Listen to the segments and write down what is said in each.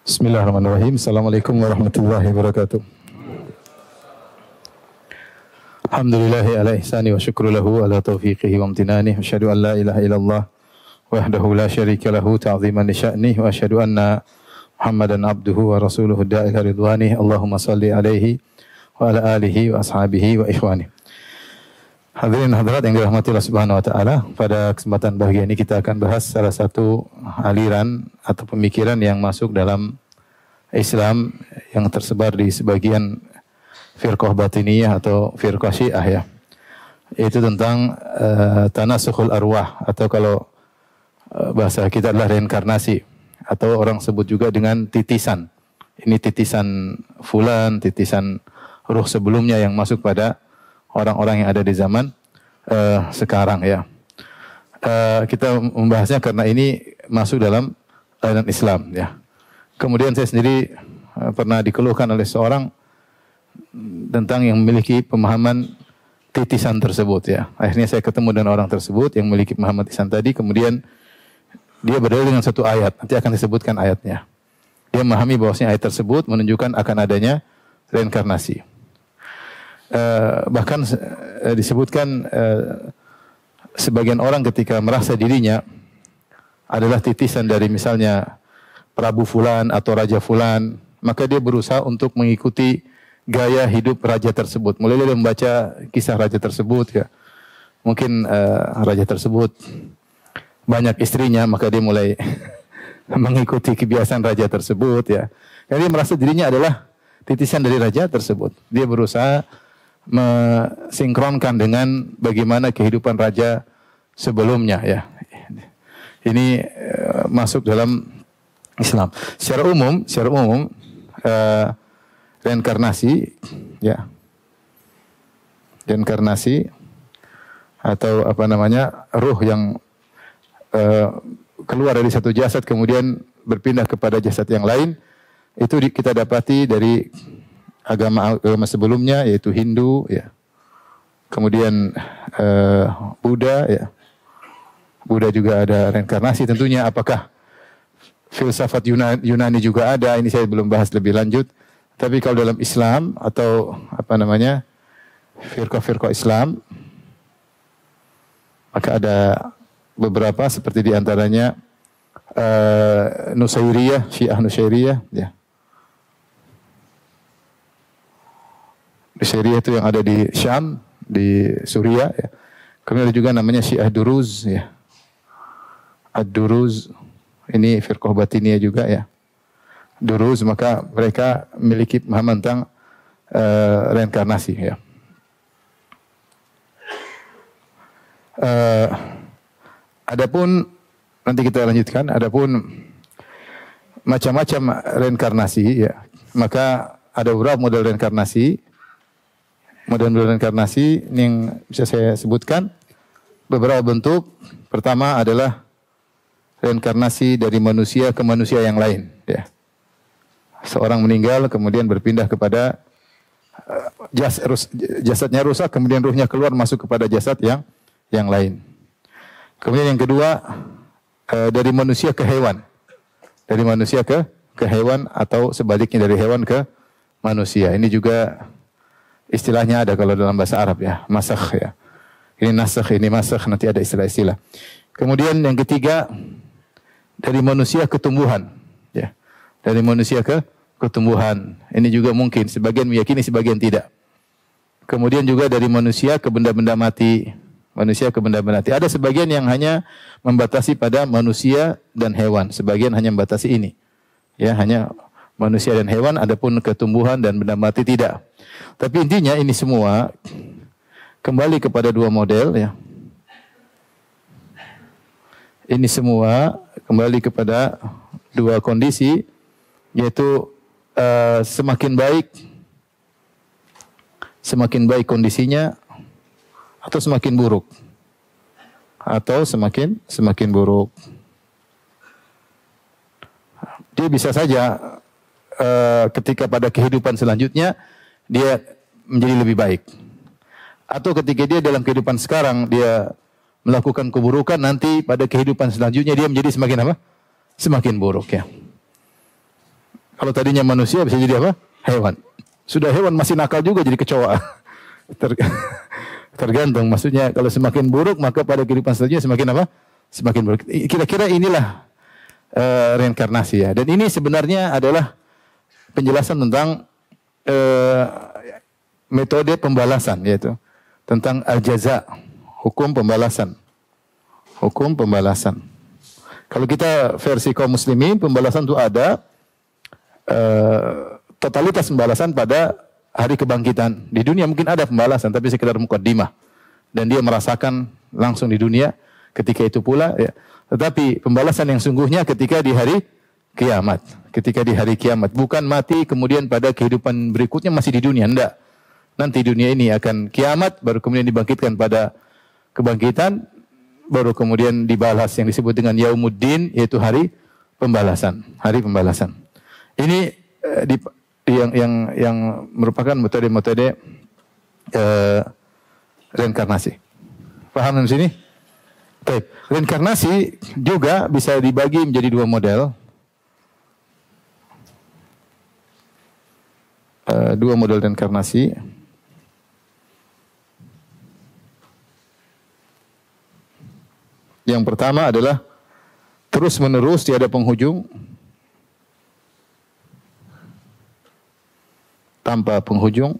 Bismillahirrahmanirrahim. Assalamualaikum warahmatullahi wabarakatuh. Alhamdulillahi ala ihsani wa syukru lahu ala taufiqihi wa amtinani. Wa asyhadu an la ilaha illallah wahdahu la syarika lahu ta'ziman li sya'nih. Wa asyhadu anna Muhammadan abduhu wa rasuluhu da'ila ridwanih. Allahumma salli alaihi wa ala alihi wa ashabihi wa ikhwani. Hadirin hadirat yang dirahmati Allah Subhanahu wa taala, pada kesempatan bahagia ini kita akan bahas salah satu aliran atau pemikiran yang masuk dalam Islam yang tersebar di sebagian firqah batiniyah atau firqah Syiah ya. Yaitu tentang tanasukhul arwah, atau kalau bahasa kita adalah reinkarnasi, atau orang sebut juga dengan titisan. Ini titisan fulan, titisan ruh sebelumnya yang masuk pada orang-orang yang ada di zaman sekarang ya. Kita membahasnya karena ini masuk dalam aliran Islam ya. Kemudian saya sendiri pernah dikeluhkan oleh seorang tentang yang memiliki pemahaman titisan tersebut ya. Akhirnya saya ketemu dengan orang tersebut yang memiliki pemahaman titisan tadi, kemudian dia berdalil dengan satu ayat, nanti akan disebutkan ayatnya. Dia memahami bahwasanya ayat tersebut menunjukkan akan adanya reinkarnasi. Bahkan disebutkan sebagian orang ketika merasa dirinya adalah titisan dari misalnya Prabu Fulan atau Raja Fulan, maka dia berusaha untuk mengikuti gaya hidup raja tersebut. Mulai dari membaca kisah raja tersebut ya. Mungkin raja tersebut banyak istrinya, maka dia mulai mengikuti kebiasaan raja tersebut ya. Jadi dia merasa dirinya adalah titisan dari raja tersebut. Dia berusaha mensinkronkan dengan bagaimana kehidupan raja sebelumnya ya. Ini masuk dalam Islam. Secara umum reinkarnasi ya. Reinkarnasi atau apa namanya, ruh yang keluar dari satu jasad kemudian berpindah kepada jasad yang lain, itu kita dapati dari agama sebelumnya, yaitu Hindu ya. Kemudian Buddha ya. Buddha juga ada reinkarnasi tentunya. Apakah filsafat Yunani juga ada? Ini saya belum bahas lebih lanjut. Tapi kalau dalam Islam atau apa namanya, firqah-firqah Islam, maka ada beberapa seperti diantaranya Nusairiyah, Syiah Nusairiyah ya. Nusairiyah itu yang ada di Syam, di Suriah ya. Kemudian ada juga namanya Syiah Duruz ya. Ad-Duruz ini firqah batiniyah juga ya. Duruz, maka mereka memiliki pemahaman tentang reinkarnasi ya. Adapun nanti kita lanjutkan, adapun macam-macam reinkarnasi ya. Maka ada beberapa model reinkarnasi. Model reinkarnasi yang bisa saya sebutkan beberapa bentuk. Pertama adalah reinkarnasi dari manusia ke manusia yang lain ya. Seorang meninggal kemudian berpindah kepada jasadnya rusak, kemudian ruhnya keluar masuk kepada jasad yang lain. Kemudian yang kedua, dari manusia ke hewan. Dari manusia ke hewan, atau sebaliknya dari hewan ke manusia. Ini juga istilahnya ada kalau dalam bahasa Arab ya, masakh ya. Ini nasakh, ini masakh, nanti ada istilah-istilah. Kemudian yang ketiga, dari manusia ke tumbuhan ya. Dari manusia ke tumbuhan. Ini juga mungkin sebagian meyakini, sebagian tidak. Kemudian juga dari manusia ke benda-benda mati. Manusia ke benda-benda mati. Ada sebagian yang hanya membatasi pada manusia dan hewan, sebagian hanya membatasi ini. Ya, hanya manusia dan hewan, adapun ke tumbuhan dan benda mati tidak. Tapi intinya ini semua kembali kepada dua model ya. Ini semua kembali kepada dua kondisi, yaitu semakin baik kondisinya, atau semakin buruk, atau semakin buruk. Dia bisa saja ketika pada kehidupan selanjutnya dia menjadi lebih baik, atau ketika dia dalam kehidupan sekarang dia melakukan keburukan, nanti pada kehidupan selanjutnya dia menjadi semakin apa? Semakin buruk ya. Kalau tadinya manusia bisa jadi apa? Hewan. Sudah hewan masih nakal juga jadi kecoa. Tergantung. Maksudnya kalau semakin buruk maka pada kehidupan selanjutnya semakin apa? Semakin buruk. Kira-kira inilah reinkarnasi ya. Dan ini sebenarnya adalah penjelasan tentang metode pembalasan, yaitu tentang al-jaza, hukum pembalasan. Hukum pembalasan. Kalau kita versi kaum muslimin, pembalasan itu ada totalitas pembalasan pada hari kebangkitan. Di dunia mungkin ada pembalasan, tapi sekedar mukaddimah. Dan dia merasakan langsung di dunia ketika itu pula. Ya. Tetapi pembalasan yang sungguhnya ketika di hari kiamat. Ketika di hari kiamat. Bukan mati kemudian pada kehidupan berikutnya masih di dunia. Tidak. Nanti dunia ini akan kiamat, baru kemudian dibangkitkan pada kebangkitan, baru kemudian dibalas yang disebut dengan Yaumuddin, yaitu hari pembalasan. Hari pembalasan. Ini yang merupakan metode-metode reinkarnasi. Paham di sini? Baik. Reinkarnasi juga bisa dibagi menjadi dua model. Dua model reinkarnasi. Yang pertama adalah terus-menerus tiada penghujung, tanpa penghujung.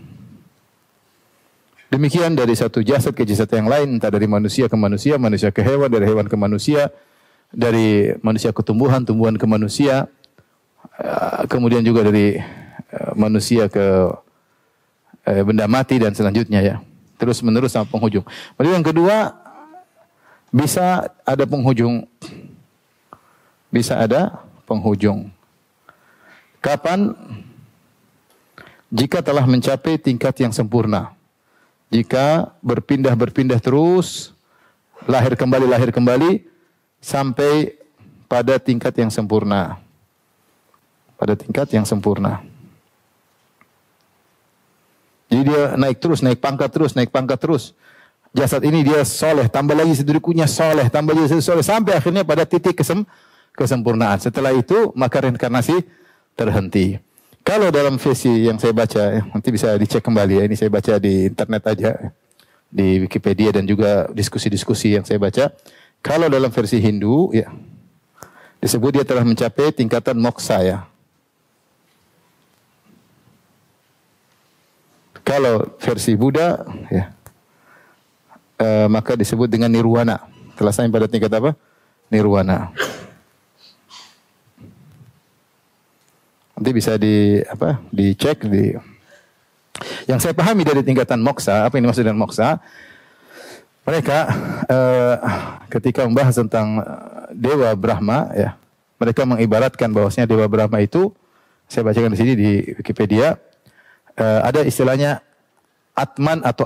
Demikian dari satu jasad ke jasad yang lain, entah dari manusia ke manusia, manusia ke hewan, dari hewan ke manusia, dari manusia ke tumbuhan, tumbuhan ke manusia, kemudian juga dari manusia ke benda mati dan selanjutnya ya. Terus menerus sampai penghujung. Lalu yang kedua, bisa ada penghujung. Bisa ada penghujung. Kapan? Jika telah mencapai tingkat yang sempurna. Jika berpindah-berpindah terus, lahir kembali, sampai pada tingkat yang sempurna. Pada tingkat yang sempurna. Jadi dia naik terus, naik pangkat terus. Jasad ini dia soleh, tambah lagi sedurikunya soleh, tambah lagi soleh, sampai akhirnya pada titik kesempurnaan. Setelah itu, maka reinkarnasi terhenti. Kalau dalam versi yang saya baca, nanti bisa dicek kembali ya, ini saya baca di internet aja, di Wikipedia dan juga diskusi-diskusi yang saya baca. Kalau dalam versi Hindu, ya, disebut dia telah mencapai tingkatan moksa ya. Kalau versi Buddha, ya, maka disebut dengan nirwana. Telah sampai pada tingkat apa? Nirwana. Nanti bisa dicek yang saya pahami dari tingkatan moksa, apa ini maksud dengan moksa? Mereka ketika membahas tentang Dewa Brahma ya, mereka mengibaratkan bahwasanya Dewa Brahma itu, saya bacakan di sini di Wikipedia, ada istilahnya Atman atau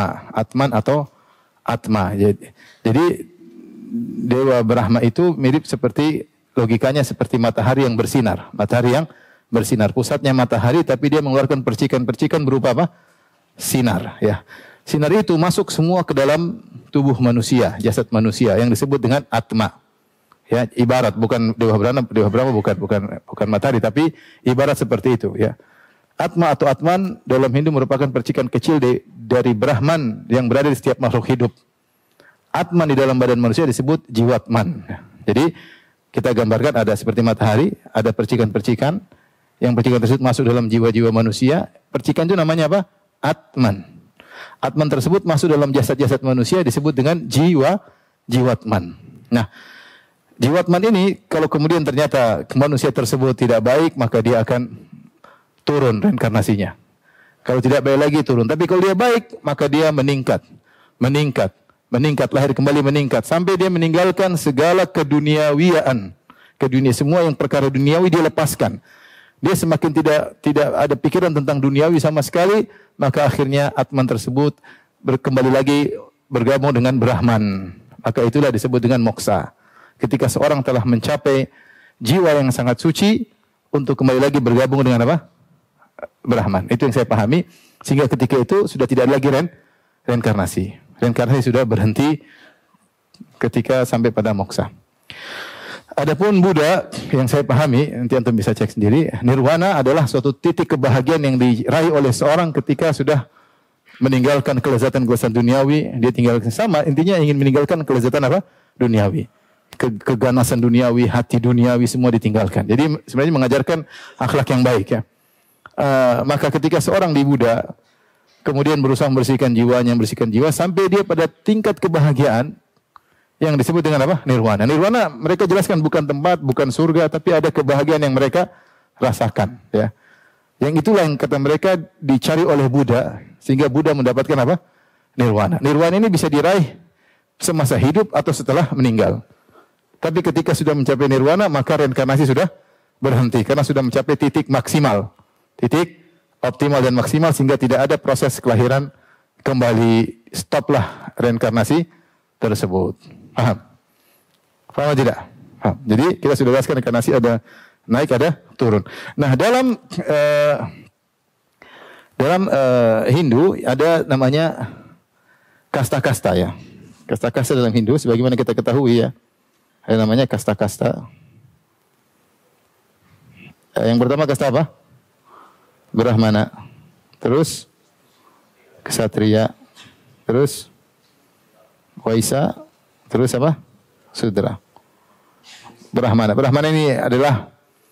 Atma. Jadi Dewa Brahma itu mirip seperti, logikanya seperti matahari yang bersinar. Matahari yang bersinar. Pusatnya matahari tapi dia mengeluarkan percikan-percikan berupa apa? Sinar. Ya. Sinar itu masuk semua ke dalam tubuh manusia, jasad manusia yang disebut dengan Atma. Ya, ibarat bukan Dewa Brahma bukan matahari tapi ibarat seperti itu ya. Atma atau Atman dalam Hindu merupakan percikan kecil dari Brahman yang berada di setiap makhluk hidup. Atman di dalam badan manusia disebut Jiwatman. Jadi kita gambarkan ada seperti matahari, ada percikan-percikan, yang percikan tersebut masuk dalam jiwa-jiwa manusia. Percikan itu namanya apa? Atman. Atman tersebut masuk dalam jasad-jasad manusia disebut dengan Jiwatman. Nah, Jiwatman ini kalau kemudian ternyata manusia tersebut tidak baik, maka dia akan turun reinkarnasinya. Kalau tidak baik lagi turun. Tapi kalau dia baik, maka dia meningkat, lahir kembali meningkat sampai dia meninggalkan segala keduniawiaan. Semua yang perkara duniawi dia lepaskan. Dia semakin tidak ada pikiran tentang duniawi sama sekali, maka akhirnya Atman tersebut kembali lagi bergabung dengan Brahman. Maka itulah disebut dengan moksa. Ketika seorang telah mencapai jiwa yang sangat suci untuk kembali lagi bergabung dengan apa? Brahman. Itu yang saya pahami. Sehingga ketika itu sudah tidak ada lagi reinkarnasi. Reinkarnasi sudah berhenti ketika sampai pada moksa. Adapun Buddha yang saya pahami, nanti antum bisa cek sendiri, nirwana adalah suatu titik kebahagiaan yang diraih oleh seorang ketika sudah meninggalkan kelezatan-kelezatan duniawi, dia tinggalkan sama, intinya ingin meninggalkan kelezatan apa? Duniawi. Keganasan duniawi, hati duniawi semua ditinggalkan. Jadi sebenarnya mengajarkan akhlak yang baik ya. Maka ketika seorang di Buddha kemudian berusaha membersihkan jiwa sampai dia pada tingkat kebahagiaan yang disebut dengan apa? Nirwana. Nirwana mereka jelaskan bukan tempat, bukan surga, tapi ada kebahagiaan yang mereka rasakan. Ya. Yang itulah yang kata mereka dicari oleh Buddha, sehingga Buddha mendapatkan apa? Nirwana. Nirwana ini bisa diraih semasa hidup atau setelah meninggal. Tapi ketika sudah mencapai nirwana, maka reinkarnasi sudah berhenti, karena sudah mencapai titik maksimal. Titik optimal dan maksimal, sehingga tidak ada proses kelahiran kembali. Stoplah reinkarnasi tersebut. Paham? Paham tidak? Paham. Jadi kita sudah jelaskan reinkarnasi ada naik, ada turun. Nah, dalam Hindu ada namanya kasta-kasta ya. Kasta-kasta dalam Hindu sebagaimana kita ketahui ya. Ada namanya kasta-kasta. Yang pertama kasta apa? Brahmana. Terus Ksatria. Terus Waisa. Terus apa? Sudra. Brahmana. Brahmana ini adalah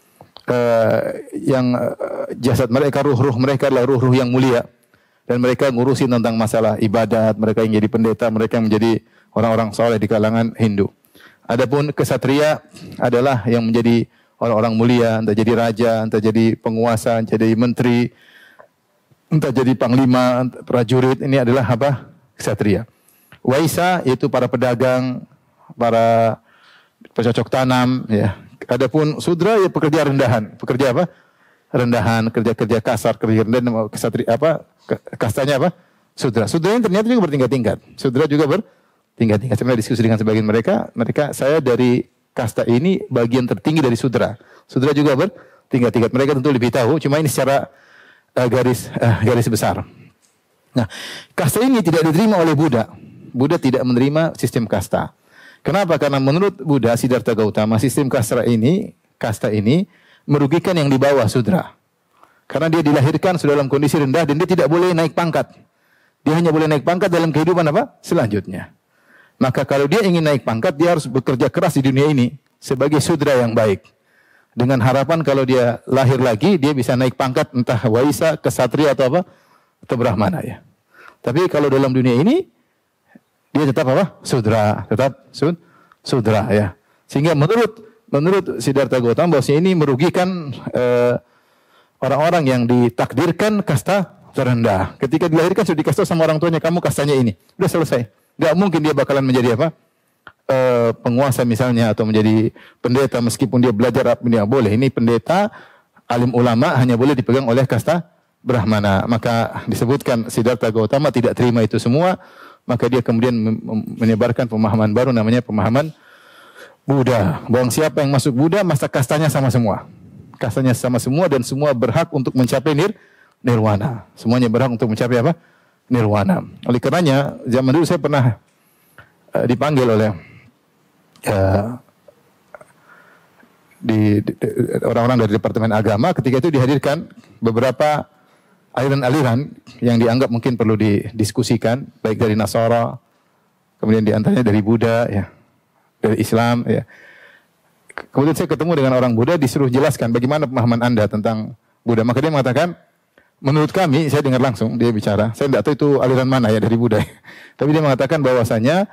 yang jasad mereka, ruh-ruh mereka adalah ruh-ruh yang mulia. Dan mereka ngurusin tentang masalah ibadat. Mereka yang jadi pendeta, mereka yang menjadi orang-orang soleh di kalangan Hindu. Adapun Ksatria adalah yang menjadi orang-orang mulia. Entah jadi raja, entah jadi penguasa, entah jadi menteri, entah jadi panglima, prajurit. Ini adalah apa? Ksatria. Waisa yaitu para pedagang, para pencocok tanam ya. Adapun Sudra ya pekerja rendahan. Pekerja apa? Rendahan, kerja-kerja kasar, kerja rendahan. Ksatria apa? Kastanya apa? Sudra. Sudra ini ternyata juga bertingkat-tingkat. Sudra juga bertingkat-tingkat. Saya diskusi dengan sebagian mereka, saya dari kasta ini bagian tertinggi dari Sudra. Sudra juga bertingkat-tingkat. Mereka tentu lebih tahu, cuma ini secara garis besar. Nah, kasta ini tidak diterima oleh Buddha. Buddha tidak menerima sistem kasta. Kenapa? Karena menurut Buddha Siddhartha Gautama, sistem kasta ini merugikan yang di bawah Sudra. Karena dia dilahirkan sudah dalam kondisi rendah dan dia tidak boleh naik pangkat. Dia hanya boleh naik pangkat dalam kehidupan apa? Selanjutnya. Maka kalau dia ingin naik pangkat, dia harus bekerja keras di dunia ini sebagai Sudra yang baik. Dengan harapan kalau dia lahir lagi, dia bisa naik pangkat entah Waisa, Ksatria atau apa? Atau Brahmana ya. Tapi kalau dalam dunia ini, dia tetap apa? Sudra, tetap Sudra ya. Sehingga menurut Siddhartha Gautama bahwa ini merugikan orang-orang yang ditakdirkan kasta terendah. Ketika dilahirkan sudah dikasih tahu sama orang tuanya, kamu kastanya ini. Sudah selesai. Gak mungkin dia bakalan menjadi apa? Penguasa misalnya atau menjadi pendeta meskipun dia belajar apa yang boleh. Ini pendeta, alim ulama hanya boleh dipegang oleh kasta Brahmana. Maka disebutkan Siddhartha Gautama tidak terima itu semua. Maka dia kemudian menyebarkan pemahaman baru namanya pemahaman Buddha. Bahwa siapa yang masuk Buddha, masa kastanya sama semua. Kastanya sama semua dan semua berhak untuk mencapai nirwana. Semuanya berhak untuk mencapai apa? Nirwana. Oleh karenanya, zaman dulu saya pernah dipanggil oleh orang-orang dari Departemen Agama. Ketika itu dihadirkan beberapa aliran-aliran yang dianggap mungkin perlu didiskusikan, baik dari Nasara, kemudian diantaranya dari Buddha, ya, dari Islam. Ya. Kemudian saya ketemu dengan orang Buddha, disuruh jelaskan bagaimana pemahaman Anda tentang Buddha. Maka dia mengatakan, menurut kami, saya dengar langsung dia bicara, saya tidak tahu itu aliran mana ya dari Buddha. Tapi dia mengatakan bahwasanya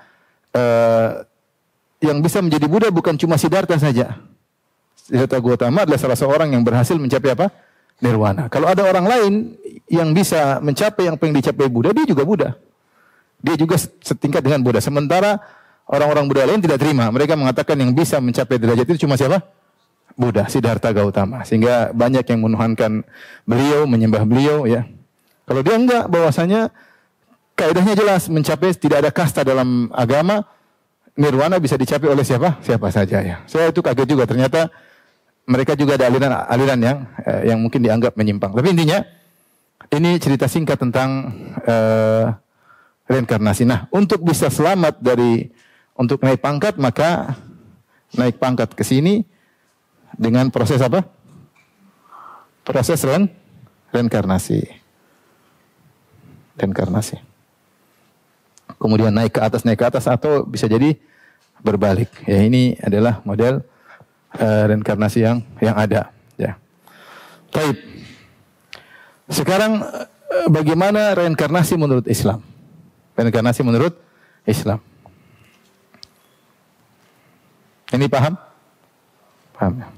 yang bisa menjadi Buddha bukan cuma Siddhartha saja. Siddhartha Gautama adalah salah seorang yang berhasil mencapai apa? Nirwana. Kalau ada orang lain yang bisa mencapai yang pengen dicapai Buddha, dia juga Buddha. Dia juga setingkat dengan Buddha. Sementara orang-orang Buddha lain tidak terima. Mereka mengatakan yang bisa mencapai derajat itu cuma siapa? Buddha, Siddhartha Gautama. Sehingga banyak yang menuhankan beliau, menyembah beliau. Ya. Kalau dia enggak, bahwasanya kaidahnya jelas, mencapai tidak ada kasta dalam agama, Nirwana bisa dicapai oleh siapa? Siapa saja. Ya. Saya itu kaget juga, ternyata mereka juga ada aliran yang mungkin dianggap menyimpang. Tapi intinya, ini cerita singkat tentang reinkarnasi. Nah, untuk bisa selamat untuk naik pangkat, maka naik pangkat ke sini dengan proses apa? Proses reinkarnasi. Reinkarnasi. Kemudian naik ke atas atau bisa jadi berbalik. Ya, ini adalah model reinkarnasi yang ada. Ya. Baik. Sekarang bagaimana reinkarnasi menurut Islam? Reinkarnasi menurut Islam. Ini paham? Paham ya?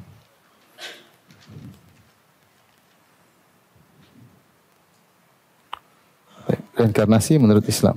Reinkarnasi menurut Islam.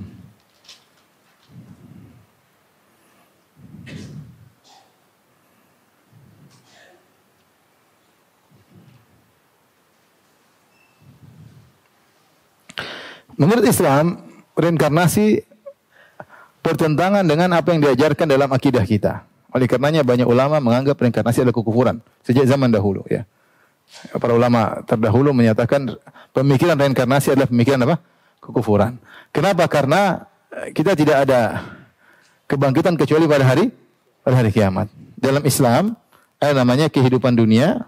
Menurut Islam, reinkarnasi bertentangan dengan apa yang diajarkan dalam akidah kita. Oleh karenanya banyak ulama menganggap reinkarnasi adalah kekufuran sejak zaman dahulu. Ya, para ulama terdahulu menyatakan pemikiran reinkarnasi adalah pemikiran apa? Kekufuran. Kenapa? Karena kita tidak ada kebangkitan kecuali pada hari kiamat. Dalam Islam ada namanya kehidupan dunia,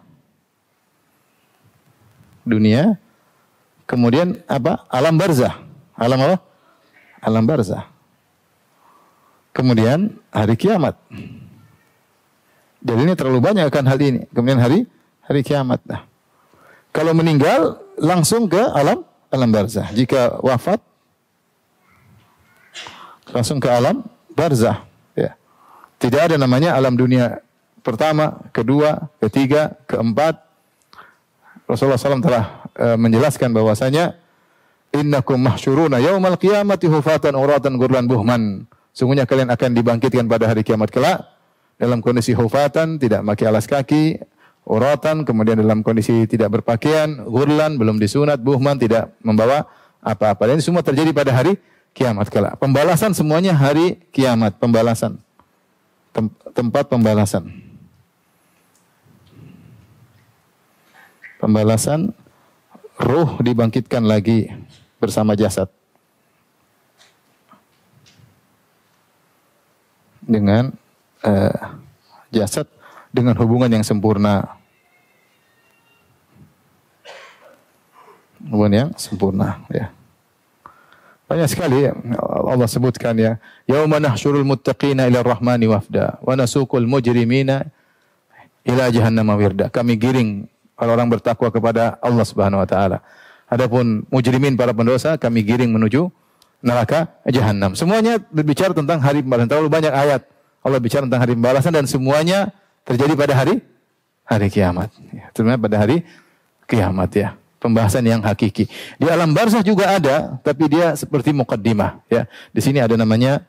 kemudian apa? Alam barzah. Alam apa? Alam barzah. Kemudian hari kiamat. Jadi ini terlalu banyak akan hal ini. Kemudian hari kiamat. Nah, kalau meninggal langsung ke alam barzah. Jika wafat langsung ke alam barzah. Ya. Tidak ada namanya alam dunia pertama, kedua, ketiga, keempat. Rasulullah SAW telah menjelaskan bahwasanya innakum mahsyuruna yaumal qiyamati hufatan uratan ghurlan buhman. Sungguhnya kalian akan dibangkitkan pada hari kiamat kelak dalam kondisi hufatan, tidak memakai alas kaki, uratan, kemudian dalam kondisi tidak berpakaian, ghurlan, belum disunat, buhman, tidak membawa apa-apa. Dan ini semua terjadi pada hari kiamat kelak. Pembalasan semuanya hari kiamat, pembalasan. Tempat pembalasan. Pembalasan, ruh dibangkitkan lagi bersama jasad. Dengan jasad dengan hubungan yang sempurna. Hubungan yang sempurna, ya. Banyak sekali Allah sebutkan ya. Yauma nahsyurul muttaqina ila rahmani wafda wa nasuqul mujrimina ila jahannam wirda. Kami giring orang-orang bertakwa kepada Allah Subhanahu wa taala. Adapun mujrimin para pendosa kami giring menuju neraka jahanam. Semuanya berbicara tentang hari pembalasan. Terlalu banyak ayat Allah bicara tentang hari pembalasan dan semuanya terjadi pada hari kiamat. Ya, terjadi pada hari kiamat ya. Pembahasan yang hakiki. Di alam barzah juga ada, tapi dia seperti muqaddimah ya. Di sini ada namanya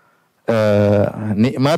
nikmat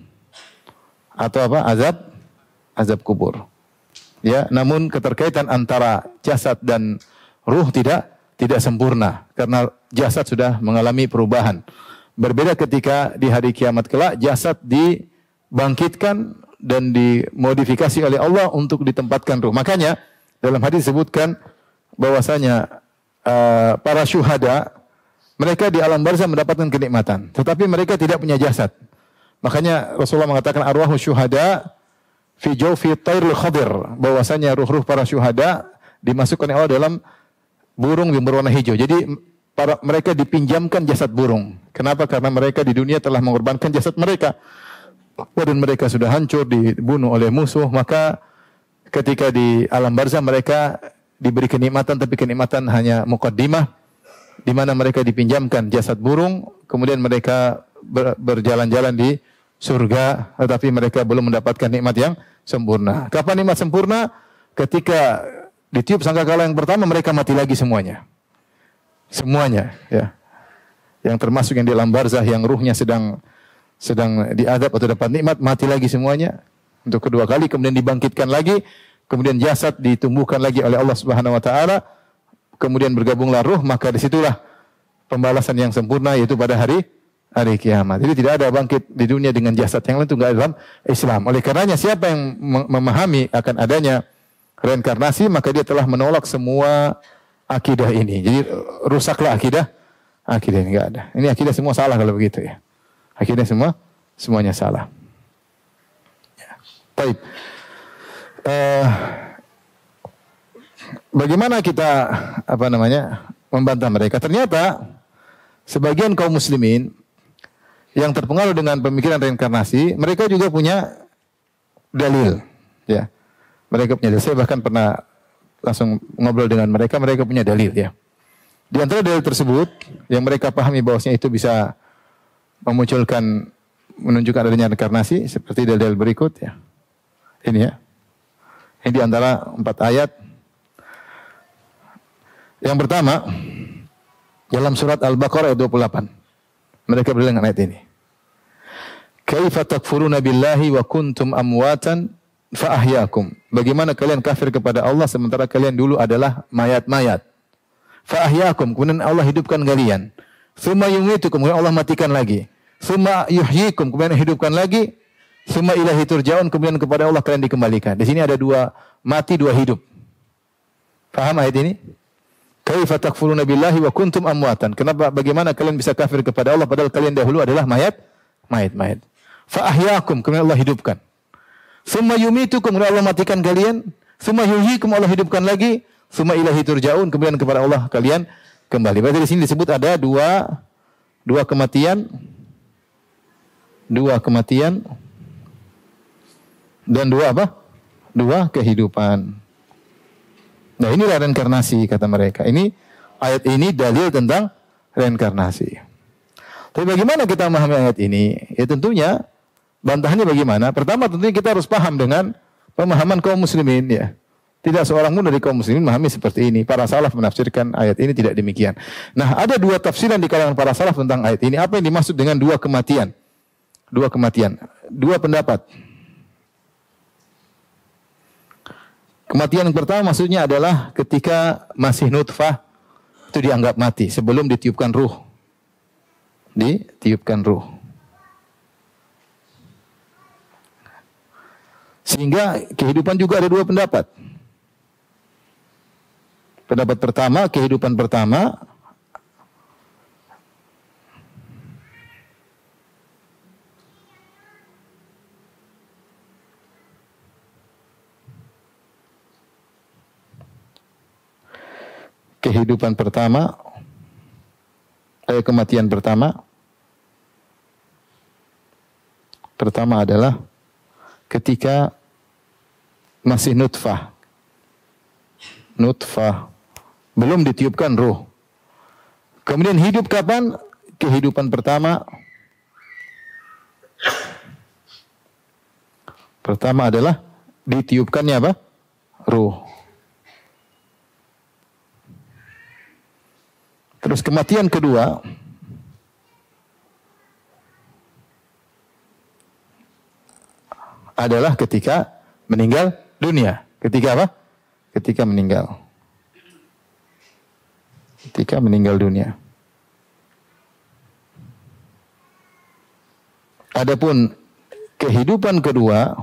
atau apa? Azab kubur. Ya, namun keterkaitan antara jasad dan ruh tidak sempurna karena jasad sudah mengalami perubahan. Berbeda ketika di hari kiamat kelak jasad dibangkitkan dan dimodifikasi oleh Allah untuk ditempatkan ruh. Makanya dalam hadis disebutkan bahwasanya para syuhada mereka di alam barzah mendapatkan kenikmatan, tetapi mereka tidak punya jasad. Makanya Rasulullah mengatakan arwahus syuhada fi jawfi tairil khadir, bahwasanya ruh-ruh para syuhada dimasukkan oleh Allah dalam burung yang berwarna hijau. Jadi mereka dipinjamkan jasad burung. Kenapa? Karena mereka di dunia telah mengorbankan jasad mereka. Dan mereka sudah hancur, dibunuh oleh musuh. Maka ketika di alam barzah mereka diberi kenikmatan, tapi kenikmatan hanya muqaddimah, di mana mereka dipinjamkan jasad burung, kemudian mereka berjalan-jalan di surga, tetapi mereka belum mendapatkan nikmat yang sempurna. Kapan nikmat sempurna? Ketika ditiup sangkakala yang pertama, mereka mati lagi semuanya. Semuanya, ya. Yang termasuk yang di alam barzah, yang ruhnya sedang diadab atau dapat nikmat, mati lagi semuanya untuk kedua kali, kemudian dibangkitkan lagi, kemudian jasad ditumbuhkan lagi oleh Allah Subhanahu wa taala, kemudian bergabunglah ruh, maka disitulah pembalasan yang sempurna, yaitu pada hari kiamat. Jadi tidak ada bangkit di dunia dengan jasad yang lain, itu enggak dalam Islam. Oleh karenanya siapa yang memahami akan adanya reinkarnasi, maka dia telah menolak semua akidah ini. Jadi rusaklah akidah ini enggak ada. Ini akidah semua salah kalau begitu ya. Akidah semuanya salah. Baik. Bagaimana kita membantah mereka? Ternyata sebagian kaum muslimin yang terpengaruh dengan pemikiran reinkarnasi, mereka juga punya dalil, ya. Mereka punya dalil. Saya bahkan pernah langsung ngobrol dengan mereka, mereka punya dalil, ya. Di antara dalil tersebut yang mereka pahami bahwasanya itu bisa menunjukkan adanya reinkarnasi seperti dalil berikut, ya. Ini, ya. Ini di antara 4 ayat. Yang pertama, dalam surat Al-Baqarah ayat 28. Mereka berdalil dengan ayat ini. Kaifa takfuruna billahi wa kuntum amwatan fa ahyaakum. Bagaimana kalian kafir kepada Allah sementara kalian dulu adalah mayat-mayat. Fa ahyaakum, kemudian Allah hidupkan kalian. Tsumma yumitukum, kemudian Allah matikan lagi. Tsumma yuhyikum, kemudian hidupkan lagi. Tsumma ilaihi turja'un, kemudian kepada Allah kalian dikembalikan. Di sini ada 2 mati, 2 hidup. Paham ayat ini? Kaifa takfuruna billahi wa kuntum amwatan. Kenapa, bagaimana kalian bisa kafir kepada Allah padahal kalian dahulu adalah mayat. Fa ahyaakum, kemudian Allah hidupkan. Tsumma yumitukum, kemudian Allah matikan kalian. Tsumma yuhyikum, Allah hidupkan lagi. Tsumma ilaihi turja'un, kemudian kepada Allah kalian kembali. Berarti di sini disebut ada dua kematian. 2 kematian dan 2 apa? 2 kehidupan. Nah, inilah reinkarnasi kata mereka. Ini ayat ini dalil tentang reinkarnasi. Tapi bagaimana kita memahami ayat ini? Ya tentunya bantahannya bagaimana? Pertama tentunya kita harus paham dengan pemahaman kaum muslimin, ya. Tidak seorang pun dari kaum muslimin memahami seperti ini. Para salaf menafsirkan ayat ini tidak demikian. Nah, ada 2 tafsiran di kalangan para salaf tentang ayat ini. Apa yang dimaksud dengan 2 kematian? 2 kematian. 2 pendapat. Kematian yang pertama maksudnya adalah ketika masih nutfah itu dianggap mati sebelum ditiupkan ruh. Ditiupkan ruh. Sehingga kehidupan juga ada 2 pendapat. Pendapat pertama, kehidupan pertama kematian pertama adalah ketika masih nutfah belum ditiupkan ruh. Kemudian hidup kapan? Kehidupan pertama adalah ditiupkannya apa? Ruh. Terus kematian kedua adalah ketika meninggal dunia. Ketika apa? Ketika meninggal dunia. Adapun kehidupan kedua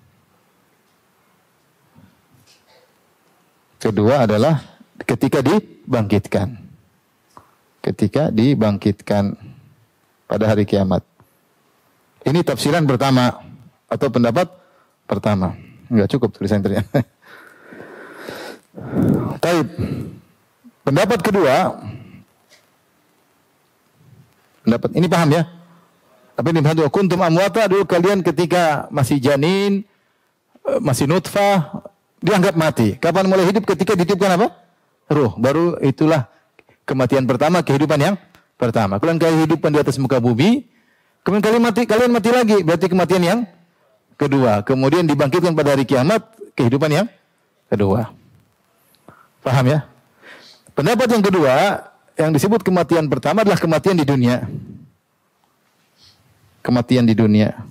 adalah ketika dibangkitkan. Ketika dibangkitkan pada hari kiamat. Ini tafsiran pertama atau pendapat pertama. Enggak cukup tulisan ternyata. Taib. Pendapat kedua. Ini paham ya? Tapi ini paham. Kuntum amwata, dulu kalian ketika masih janin, masih nutfah, dianggap mati. Kapan mulai hidup? Ketika ditiupkan apa? Ruh. Baru itulah kematian pertama, kehidupan yang pertama. Kehidupan di atas muka bumi, kemudian kalian mati lagi, berarti kematian yang kedua. Kemudian dibangkitkan pada hari kiamat, kehidupan yang kedua. Paham ya? Pendapat yang kedua, yang disebut kematian pertama adalah kematian di dunia. Kematian di dunia.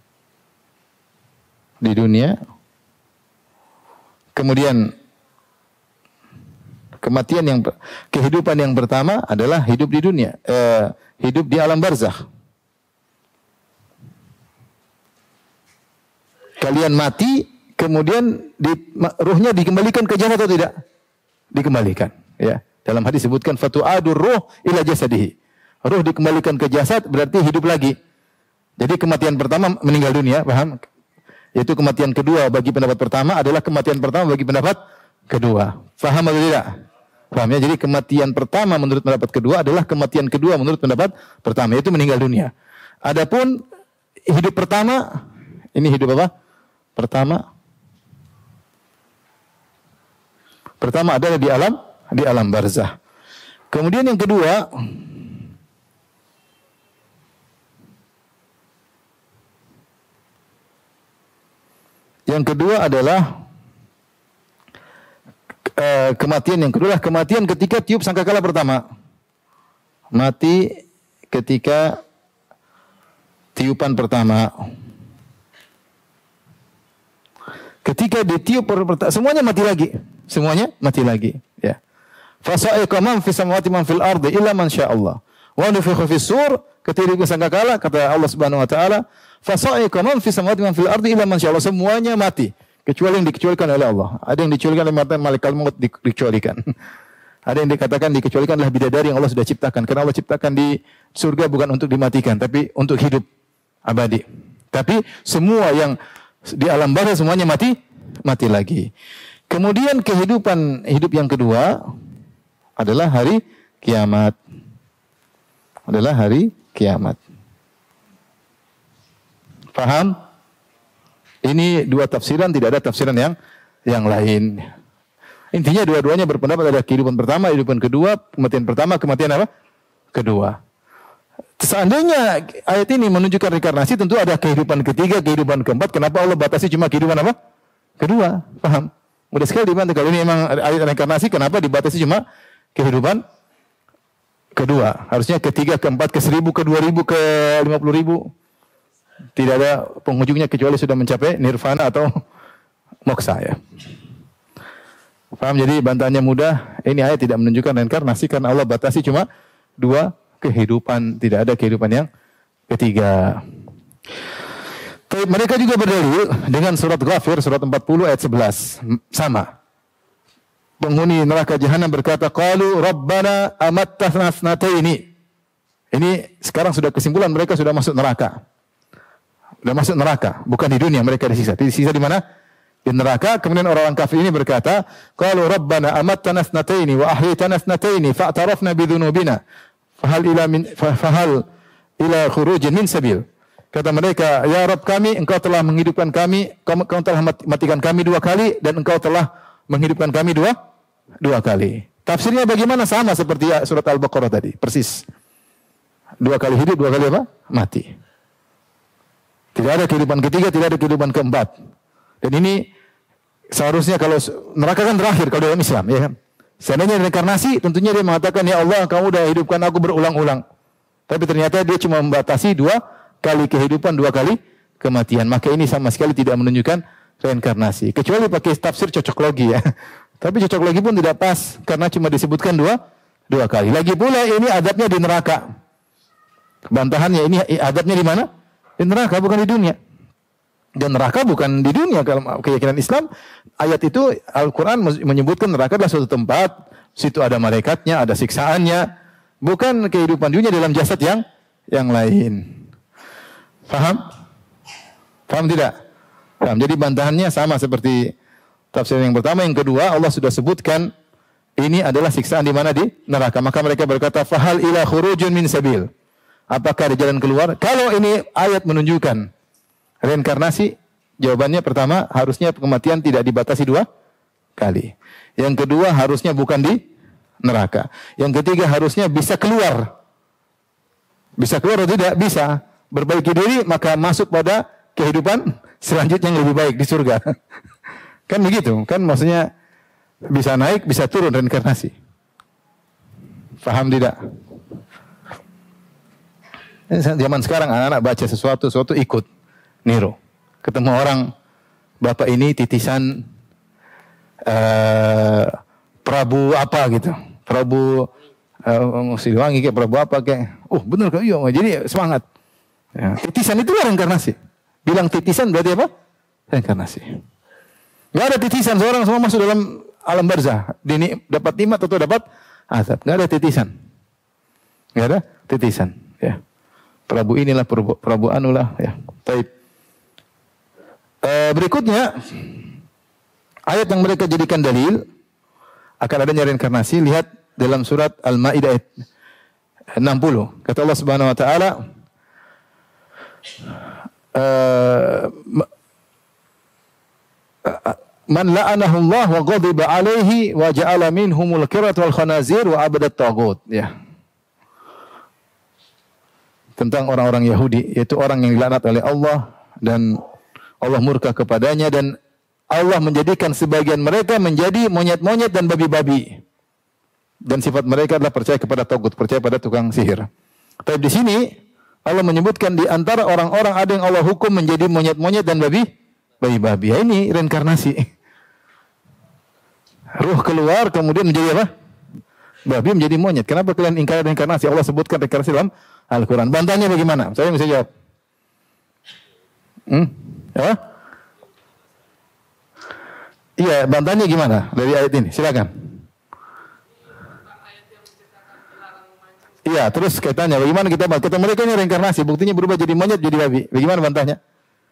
Kemudian kehidupan yang pertama adalah hidup di dunia, hidup di alam barzakh. Kalian mati, kemudian ruhnya dikembalikan ke jasad atau tidak? Dikembalikan. Ya, dalam hadis disebutkan fatu'adur ruh ila jasadihi. Ruh dikembalikan ke jasad berarti hidup lagi. Jadi kematian pertama meninggal dunia, paham? Yaitu kematian kedua bagi pendapat pertama adalah kematian pertama bagi pendapat kedua. Faham atau tidak? Paham ya? Jadi kematian pertama menurut pendapat kedua adalah kematian kedua menurut pendapat pertama, yaitu meninggal dunia. Adapun hidup pertama, ini hidup apa? Pertama adalah di alam barzah. Kemudian yang kedua, adalah kematian yang kedua adalah kematian ketika tiup sangkakala pertama. Mati ketika tiupan pertama. Ketika ditiup pertama, semuanya mati lagi, ya. Fasa'iqa man fis samawati man fil ardi illa man syaa Allah. Wa nufikha fis sur, ketika ditiup sangkakala kata Allah Subhanahu wa taala, fasa'iqa man fis samawati man fil ardi illa man syaa Allah, semuanya mati kecuali yang dikecualikan oleh Allah. Ada yang dikecualikan oleh malaikat maut, dikecualikan. Ada yang dikatakan dikecualikan adalah bidadari yang Allah sudah ciptakan, karena Allah ciptakan di surga bukan untuk dimatikan tapi untuk hidup abadi. Tapi semua yang di alam barzah semuanya mati lagi. Kemudian hidup yang kedua adalah hari kiamat. Paham? Ini dua tafsiran, tidak ada tafsiran yang lain. Intinya dua-duanya berpendapat ada kehidupan pertama, kehidupan kedua, kematian pertama, kematian apa? Kedua. Seandainya ayat ini menunjukkan reinkarnasi, tentu ada kehidupan ketiga, kehidupan keempat. Kenapa Allah batasi cuma kehidupan apa? Kedua. Paham? Mudah sekali dibantu. Kalau ini memang ayat reinkarnasi, kenapa dibatasi cuma kehidupan kedua? Harusnya ketiga, keempat, ke 1000, ke 2000, ke 50.000. Tidak ada penghujungnya kecuali sudah mencapai nirvana atau moksa, ya. Paham? Jadi bantahannya mudah. Ini ayat tidak menunjukkan reinkarnasi karena Allah batasi cuma dua kehidupan, tidak ada kehidupan yang ketiga. Tapi mereka juga berdalil dengan surat Ghafir, surat 40 ayat 11. Sama. Penghuni neraka jahanam berkata, qalu rabbana amattana thnataini. Ini sekarang sudah kesimpulan, mereka sudah masuk neraka. Sudah masuk neraka, bukan di dunia mereka disiksa. Disiksa di mana? Di neraka. Kemudian orang-orang kafir ini berkata, qalu rabbana amattana thnataini wa ahyaytana thnataini fa'tarafna bidhunubina. Fahal ila khurujin min sabil. Kata mereka, ya Rabb kami, engkau telah menghidupkan kami, engkau telah matikan kami 2 kali, dan engkau telah menghidupkan kami dua kali. Tafsirnya bagaimana? Sama seperti surat Al-Baqarah tadi, persis. 2 kali hidup, 2 kali apa? Mati. Tidak ada kehidupan ketiga, tidak ada kehidupan keempat. Dan ini seharusnya kalau neraka kan terakhir kalau dalam Islam, ya kan? Seandainya reinkarnasi, tentunya dia mengatakan, ya Allah, kamu sudah hidupkan aku berulang-ulang. Tapi ternyata dia cuma membatasi 2 kali kehidupan, 2 kali kematian. Maka ini sama sekali tidak menunjukkan reinkarnasi. Kecuali pakai tafsir cocok logi, ya. Tapi cocok logi pun tidak pas, karena cuma disebutkan 2 kali. Lagi pula ini adabnya di neraka. Bantahannya ini adabnya di mana? Di neraka, bukan di dunia. Dan neraka bukan di dunia. Kalau keyakinan Islam, ayat itu Al-Quran menyebutkan neraka adalah suatu tempat, situ ada malaikatnya, ada siksaannya, bukan kehidupan dunia dalam jasad yang lain. Paham? Paham tidak? Paham. Jadi bantahannya sama seperti tafsir yang pertama. Yang kedua, Allah sudah sebutkan ini adalah siksaan di mana? Di neraka. Maka mereka berkata, fahal ila khurujun min sabil. Apakah ada jalan keluar? Kalau ini ayat menunjukkan reinkarnasi, jawabannya pertama, harusnya kematian tidak dibatasi 2 kali. Yang kedua, harusnya bukan di neraka. Yang ketiga, harusnya bisa keluar. Bisa keluar atau tidak? Bisa. Berbaiki diri, maka masuk pada kehidupan selanjutnya yang lebih baik di surga. Kan begitu? Kan maksudnya bisa naik, bisa turun reinkarnasi. Paham tidak? Zaman sekarang anak-anak baca sesuatu ikut. Niru. Ketemu orang, bapak ini titisan Prabu apa gitu. Prabu Siliwangi kayak Prabu apa kayak. Benar kan? Iya, jadi semangat. Ya, titisan itu reinkarnasi. Bilang titisan berarti apa? Reinkarnasi. Enggak ada titisan, seorang semua masuk dalam alam barzah. Dini dapat nikmat atau dapat azab. Enggak ada titisan. Enggak ada titisan, ya. Prabu inilah, Prabu anulah, ya. Taib. Berikutnya ayat yang mereka jadikan dalil akan adanya reinkarnasi, lihat dalam surat Al-Maidah ayat 60. Kata Allah Subhanahu wa taala, man la'anahu Allah wa ghadiba alaihi wa ja'ala minhumul qirata wal khanazir wa abadat taghut. Ya. Tentang orang-orang Yahudi, yaitu orang yang dilaknat oleh Allah dan Allah murka kepadanya, dan Allah menjadikan sebagian mereka menjadi monyet-monyet dan babi-babi. Dan sifat mereka adalah percaya kepada tagut, percaya pada tukang sihir. Tapi di sini Allah menyebutkan di antara orang-orang ada yang Allah hukum menjadi monyet-monyet dan babi-babi. Ya, ini reinkarnasi. Ruh keluar kemudian menjadi apa? Babi menjadi monyet. Kenapa kalian ingkar reinkarnasi? Allah sebutkan reinkarnasi dalam Al-Quran. Bantahnya bagaimana? Saya bisa jawab. Ya? Iya, bantahnya gimana dari ayat ini? Silakan. Iya, terus kaitannya bagaimana kita kata mereka ini reinkarnasi, buktinya berubah jadi monyet, jadi babi. Bagaimana bantahnya?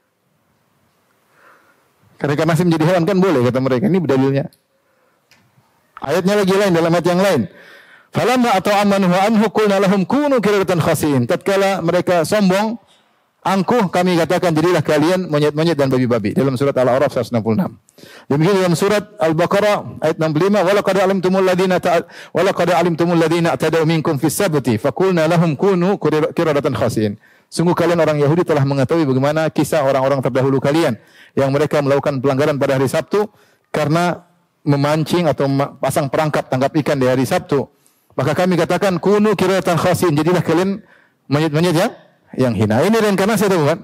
Reinkarnasi menjadi hewan kan boleh kata mereka. Ini dalilnya. Ayatnya lagi lain dalam ayat yang lain. Falamma ata'amanu anhu qulna lahum kunu qiradatan khasiin. Tatkala mereka sombong, angkuh, kami katakan jadilah kalian monyet-monyet dan babi-babi. Dalam surat Al-A'raf 166. Demikian dalam surat Al-Baqarah ayat 65, walaqad alimtumul ladzina atadaw minkum fis sabti faqulna lahum kunu qiradatan khasiin. Sungguh kalian orang Yahudi telah mengetahui bagaimana kisah orang-orang terdahulu kalian yang mereka melakukan pelanggaran pada hari Sabtu karena memancing atau pasang perangkap tangkap ikan di hari Sabtu. Maka kami katakan kunu qiradatan khasiin, jadilah kalian monyet-monyet yang hina. Ini reinkarnasi atau bukan?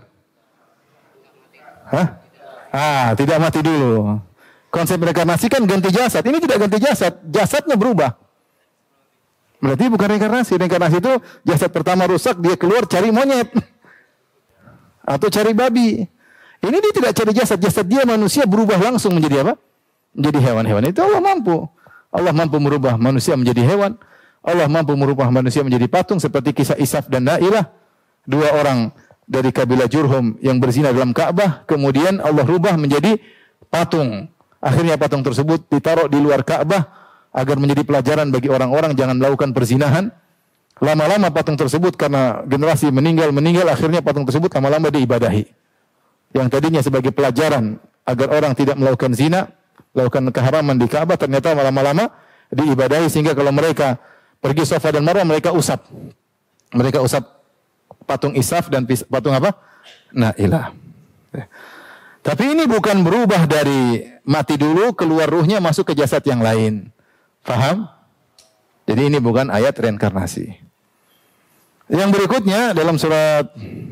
Hah? Tidak mati dulu. Konsep reinkarnasi kan ganti jasad. Ini tidak ganti jasad, jasadnya berubah. Berarti bukan reinkarnasi. Reinkarnasi itu jasad pertama rusak, dia keluar cari monyet. Atau cari babi. Ini dia tidak cari jasad, jasad dia manusia berubah langsung menjadi apa? Menjadi hewan-hewan. Itu Allah mampu. Allah mampu merubah manusia menjadi hewan. Allah mampu merubah manusia menjadi patung seperti kisah Isaf dan Nailah. Dua orang dari kabilah Jurhum yang berzina dalam Ka'bah, kemudian Allah rubah menjadi patung. Akhirnya patung tersebut ditaruh di luar Ka'bah agar menjadi pelajaran bagi orang-orang jangan melakukan perzinahan. Lama-lama patung tersebut karena generasi meninggal, akhirnya patung tersebut lama-lama diibadahi. Yang tadinya sebagai pelajaran agar orang tidak melakukan zina, melakukan keharaman di Ka'bah, ternyata lama-lama diibadahi sehingga kalau mereka pergi Safa dan Marwah mereka usap. Mereka usap patung Isaf dan patung apa? Nailah. Tapi ini bukan berubah dari mati dulu keluar ruhnya masuk ke jasad yang lain. Faham? Jadi ini bukan ayat reinkarnasi. Yang berikutnya dalam surat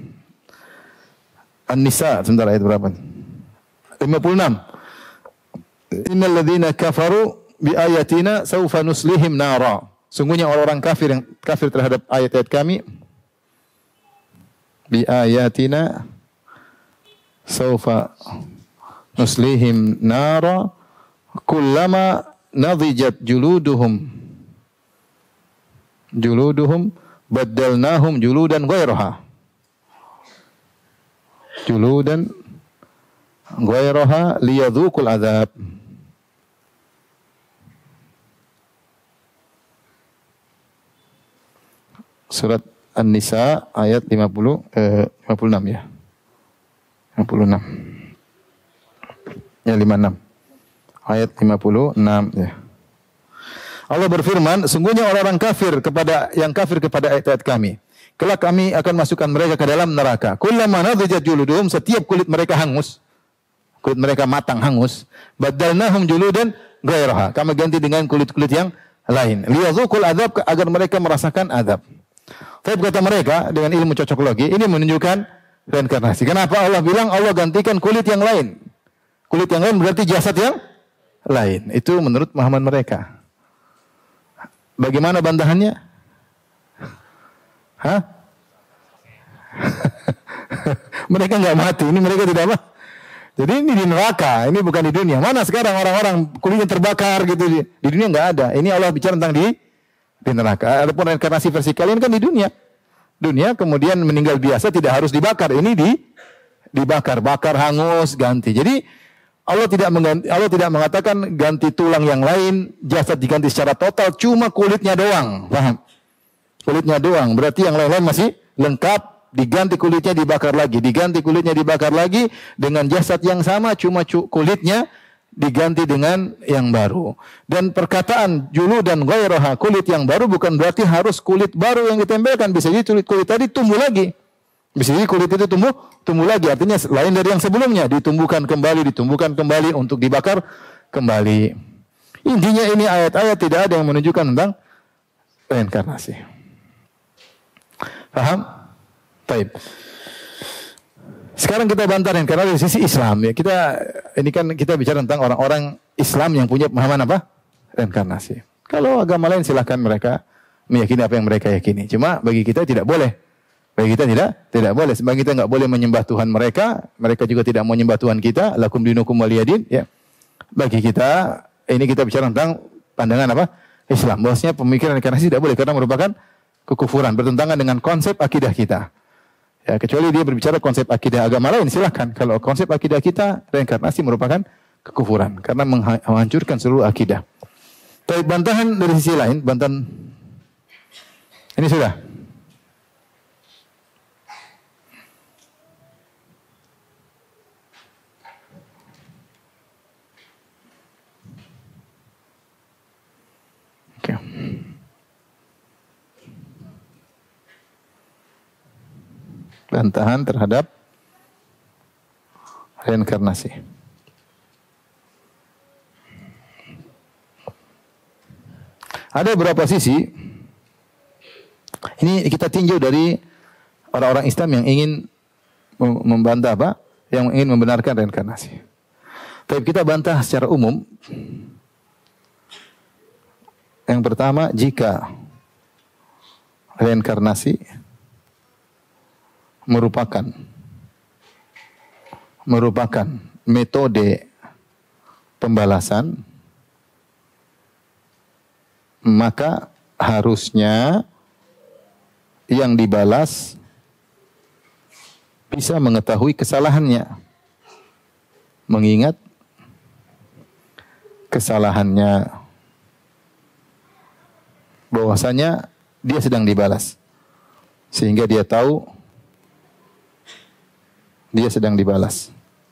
An-Nisa, sebentar ayat berapa? 56. Innal ladzina kafaru bi ayatina saufa nuslihim nara. Sungguhnya orang-orang kafir yang kafir terhadap ayat-ayat kami, bi ayatina saufa nuslihim nara kullama nadijat juluduhum baddalnahum juludan ghairaha liyadhuqul adzab. Surat An-Nisa ayat 56 ya. 56. Ya 56. Ayat 56 ya. Allah berfirman, sungguhnya orang-orang kafir kepada ayat-ayat kami, kelak kami akan masukkan mereka ke dalam neraka. Kullama nadijat juluduhum, setiap kulit mereka hangus, kulit mereka matang hangus, badalnahum juludan ghairaha, kami ganti dengan kulit-kulit yang lain. Liyadzuqul adzab, agar mereka merasakan azab. Tapi kata mereka dengan ilmu cocokologi, ini menunjukkan reinkarnasi. Kenapa Allah bilang Allah gantikan kulit yang lain? Kulit yang lain berarti jasad yang lain. Itu menurut pemahaman mereka. Bagaimana bantahannya? Hah? Mereka enggak mati, ini mereka tidak apa? Jadi ini di neraka, ini bukan di dunia. Mana sekarang orang-orang kulitnya terbakar gitu di dunia enggak ada. Ini Allah bicara tentang di neraka. Adapun reinkarnasi versi kalian kan di dunia. Dunia kemudian meninggal biasa tidak harus dibakar. Ini dibakar, bakar hangus, ganti. Jadi Allah tidak mengatakan ganti tulang yang lain, jasad diganti secara total, cuma kulitnya doang. Paham? Kulitnya doang. Berarti yang lain-lain masih lengkap, diganti kulitnya dibakar lagi, diganti kulitnya dibakar lagi dengan jasad yang sama, cuma kulitnya diganti dengan yang baru. Dan perkataan julu dan ghairaha, kulit yang baru bukan berarti harus kulit baru yang ditempelkan. Bisa jadi kulit tadi tumbuh lagi. Bisa jadi kulit itu tumbuh lagi. Artinya lain dari yang sebelumnya. Ditumbuhkan kembali untuk dibakar kembali. Intinya ini ayat-ayat tidak ada yang menunjukkan tentang reinkarnasi. Paham? Baik. Sekarang kita bantah karena dari sisi Islam ya. Kita bicara tentang orang-orang Islam yang punya pemahaman apa? Reinkarnasi. Kalau agama lain silahkan mereka meyakini apa yang mereka yakini. Cuma bagi kita tidak boleh. Bagi kita tidak boleh. Sebab kita enggak boleh menyembah Tuhan mereka. Mereka juga tidak mau menyembah Tuhan kita. Lakum dinukum waliyadin. Ya. Bagi kita, ini kita bicara tentang pandangan apa? Islam. Bahwasanya pemikiran reinkarnasi tidak boleh karena merupakan kekufuran. Bertentangan dengan konsep akidah kita. Ya, kecuali dia berbicara konsep akidah agama lain, silakan. Kalau konsep akidah kita, reinkarnasi merupakan kekufuran. Karena menghancurkan seluruh akidah. Tapi bantahan dari sisi lain, bantahan ini sudah. Bantahan terhadap reinkarnasi. Ada beberapa sisi. Ini kita tinjau dari orang-orang Islam yang ingin membantah apa? Yang ingin membenarkan reinkarnasi. Tapi kita bantah secara umum. Yang pertama, jika reinkarnasi merupakan metode pembalasan, maka harusnya yang dibalas bisa mengetahui kesalahannya, mengingat kesalahannya, bahwasanya dia sedang dibalas, sehingga dia tahu dia sedang dibalas.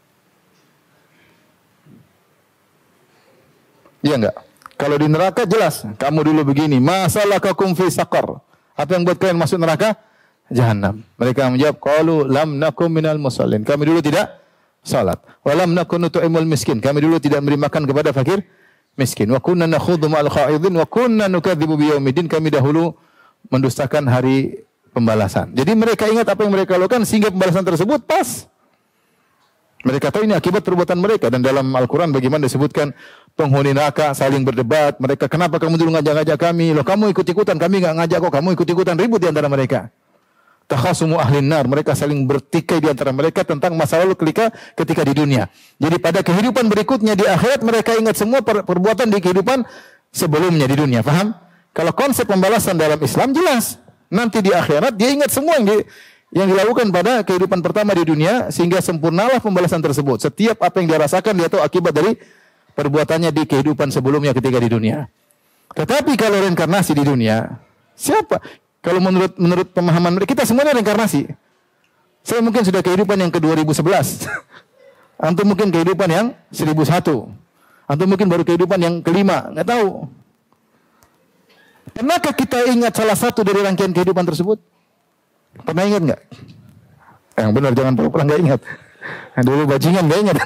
Iya enggak? Kalau di neraka jelas, kamu dulu begini, masalakakum fi saqar. Apa yang buat kalian masuk neraka? Jahannam. Mereka menjawab, qalu lam nakum minal musallin. Kami dulu tidak salat. Wa lam nakun nut'imul miskin. Kami dulu tidak memberi makan kepada fakir miskin. Wa kunna nakhudhu ma'al kha'idin wa kunna nukadzibu biyaumiddin. Kami dahulu mendustakan hari pembalasan. Jadi mereka ingat apa yang mereka lakukan sehingga pembalasan tersebut pas. Mereka tahu ini akibat perbuatan mereka. Dan dalam Al-Quran bagaimana disebutkan penghuni neraka saling berdebat. Mereka, kenapa kamu dulu ngajak-ngajak kami? Loh kamu ikut-ikutan, kami enggak ngajak kok. Kamu ikut-ikutan, ribut di antara mereka. Takhasumu ahlin nar. Mereka saling bertikai di antara mereka tentang masa lalu ketika di dunia. Jadi pada kehidupan berikutnya di akhirat mereka ingat semua perbuatan di kehidupan sebelumnya di dunia. Faham? Kalau konsep pembalasan dalam Islam jelas. Nanti di akhirat dia ingat semua yang dilakukan pada kehidupan pertama di dunia sehingga sempurnalah pembalasan tersebut. Setiap apa yang dia rasakan dia tahu akibat dari perbuatannya di kehidupan sebelumnya ketika di dunia. Tetapi kalau reinkarnasi di dunia, siapa? Kalau menurut pemahaman mereka, kita semuanya reinkarnasi. Saya mungkin sudah kehidupan yang ke-2011. Antum mungkin kehidupan yang 1001. Antum mungkin baru kehidupan yang kelima, enggak tahu. Pernahkah kita ingat salah satu dari rangkaian kehidupan tersebut? Pernah ingat enggak? Yang benar jangan pura-pura enggak ingat. Dulu bajingan enggak ingat.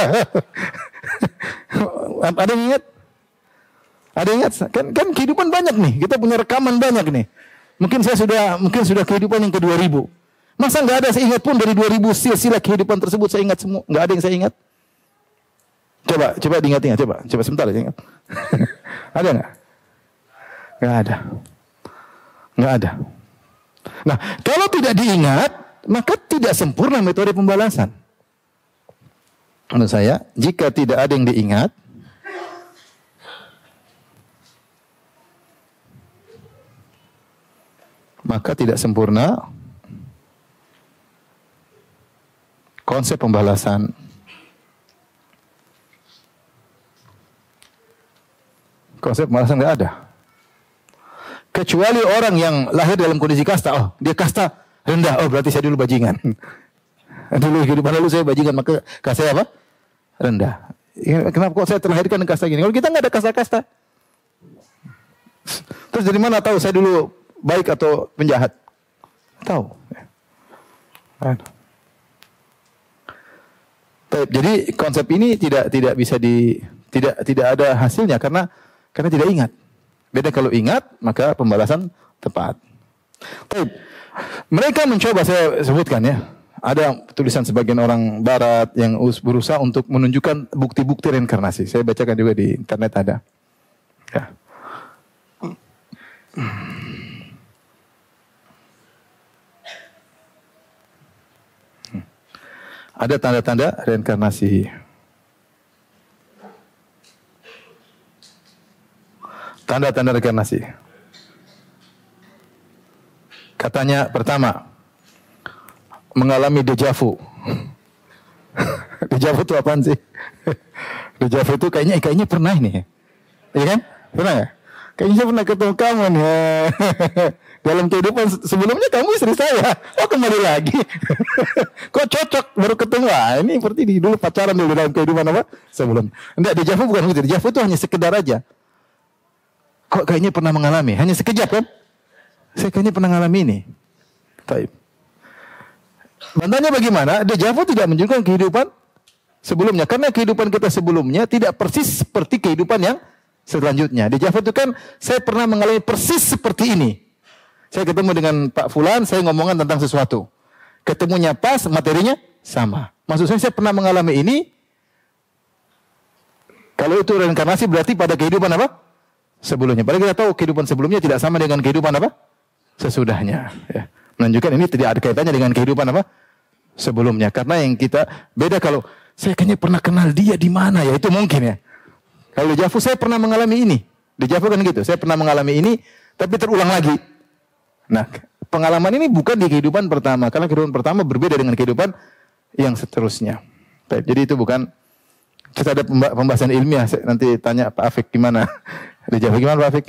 Ada yang ingat? Ada yang ingat? Kan kehidupan banyak nih. Kita punya rekaman banyak nih. Mungkin sudah kehidupan yang ke-2000. Masa enggak ada saya ingat pun dari 2000 silsilah kehidupan tersebut saya ingat semua. Enggak ada yang saya ingat. Coba diingat-ingat, coba sebentar aja ingat. Ada enggak? Enggak ada. Enggak ada. Nah, kalau tidak diingat, maka tidak sempurna metode pembalasan. Menurut saya, jika tidak ada yang diingat, maka tidak sempurna konsep pembalasan. Konsep pembalasan nggak ada. Kecuali orang yang lahir dalam kondisi kasta. Oh, dia kasta rendah. Oh, berarti saya dulu bajingan. Dulu kehidupan lalu saya bajingan, maka kasta saya apa? Rendah. Kenapa kok saya terlahirkan dengan kasta gini? Kalau kita nggak ada kasta-kasta. Terus dari mana tahu saya dulu baik atau penjahat? Tahu. Jadi konsep ini tidak bisa tidak ada hasilnya karena tidak ingat. Beda kalau ingat maka pembalasan tepat. Mereka mencoba, saya sebutkan ya. Ada tulisan sebagian orang barat yang berusaha untuk menunjukkan bukti-bukti reinkarnasi. Saya bacakan juga di internet ada. Ya. Ada tanda-tanda reinkarnasi. Tanda-tanda reinkarnasi. Katanya pertama, mengalami dejavu. Dejavu itu apaan sih? Dejavu itu kayaknya pernah ini. Iya kan? Pernah ya? Kayaknya saya pernah ketemu kamu nih. Dalam kehidupan sebelumnya kamu istri saya. Oh, kembali lagi. Kok cocok baru ketemu. Ah, ini seperti dulu pacaran dulu dalam kehidupan apa? Sebelum. Enggak, dejavu bukan begitu. Dejavu itu hanya sekedar aja. Kok kayaknya pernah mengalami. Hanya sekejap kan? Saya kayaknya pernah mengalami ini. Baik. Bantahnya bagaimana? Dejavu tidak menunjukkan kehidupan sebelumnya. Karena kehidupan kita sebelumnya tidak persis seperti kehidupan yang selanjutnya. Dejavu itu kan saya pernah mengalami persis seperti ini. Saya ketemu dengan Pak Fulan, saya ngomongkan tentang sesuatu. Ketemunya pas, materinya sama. Maksud saya pernah mengalami ini. Kalau itu reinkarnasi berarti pada kehidupan apa? Sebelumnya. Padahal kita tahu kehidupan sebelumnya tidak sama dengan kehidupan apa? Sesudahnya. Ya. Menunjukkan ini tidak ada kaitannya dengan kehidupan apa? Sebelumnya. Karena yang kita beda kalau saya kayaknya pernah kenal dia di mana ya, itu mungkin ya. Kalau dejavu saya pernah mengalami ini. Dejavu kan gitu. Saya pernah mengalami ini tapi terulang lagi. Nah, pengalaman ini bukan di kehidupan pertama. Karena kehidupan pertama berbeda dengan kehidupan yang seterusnya. Baik, jadi itu bukan. Kita ada pembahasan ilmiah. Saya nanti tanya Pak Afik gimana. Dejavu gimana Pak Afik?